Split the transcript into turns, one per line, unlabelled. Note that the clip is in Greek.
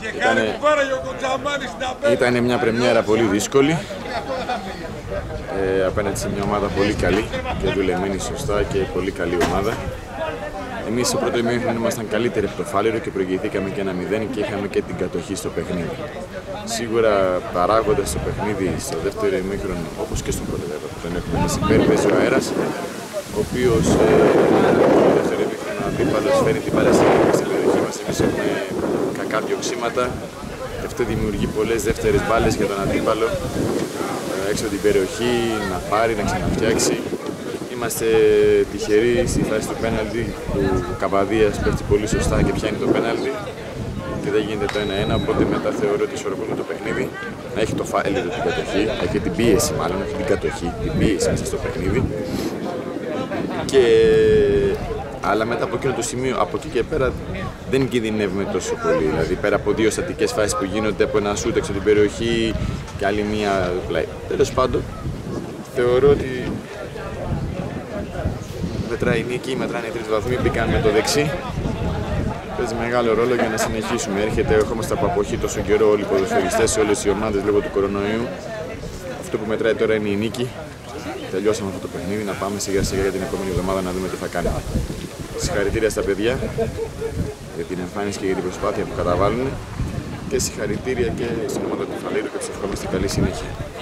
Ήταν μια πρεμιέρα πολύ δύσκολη απέναντι σε μια ομάδα πολύ καλή και δουλεμένη σωστά και πολύ καλή ομάδα. Εμείς στο πρώτο ημίχρονο ήμασταν καλύτεροι από το Φάληρο και προηγηθήκαμε και 1-0 και είχαμε και την κατοχή στο παιχνίδι. Σίγουρα παράγοντας το παιχνίδι στο δεύτερο ημίχρονο, όπως και στο πρώτο βέβαια που τον έχουμε εμείς υπέρ, παίζει ο αέρας, ο οποίος στο δεύτερο ημίχρονο αντίπαλος φέρει την μπάλα στην περιοχή μας. Εμείς έχουμε κακά διοξήματα και αυτό δημιουργεί πολλές δεύτερες μπάλες για τον αντίπαλο έξω από την περιοχή, να πάρει, να ξαναφτιάξει. Είμαστε τυχεροί στη φάση του πέναλτι που ο Καβαδίας πέφτει πολύ σωστά και πιάνει το πέναλτι και δεν γίνεται το 1-1, οπότε μετά θεωρώ ότι ισορροπούμε το παιχνίδι. Να έχει το Φάληρο την κατοχή, έχει την πίεση μάλλον, όχι την κατοχή, την πίεση μέσα στο παιχνίδι. Αλλά μετά από εκείνο το σημείο, από εκεί και πέρα δεν κινδυνεύουμε τόσο πολύ. Δηλαδή πέρα από δύο στατικές φάσεις που γίνονται, από ένα σούτ έξω από την περιοχή και άλλη μία πλάι. Τέλος πάντων, θεωρώ ότι μετράει η νίκη, μετράνε οι 3 βαθμοί, μπήκαν με το δεξί. Παίζει μεγάλο ρόλο για να συνεχίσουμε. Ερχόμαστε από αποχή τόσο καιρό όλοι οι ποδοσφαιριστές, όλες οι ομάδες λόγω του κορονοϊού. Αυτό που μετράει τώρα είναι η νίκη. Τελειώσαμε αυτό το παιχνίδι, να πάμε σιγά σιγά για την επόμενη εβδομάδα να δούμε τι θα κάνουμε. Συγχαρητήρια στα παιδιά για την εμφάνιση και για την προσπάθεια που καταβάλουν και συγχαρητήρια και στην ομάδα του Φαλήρου και τους ευχόμαστε καλή συνέχεια.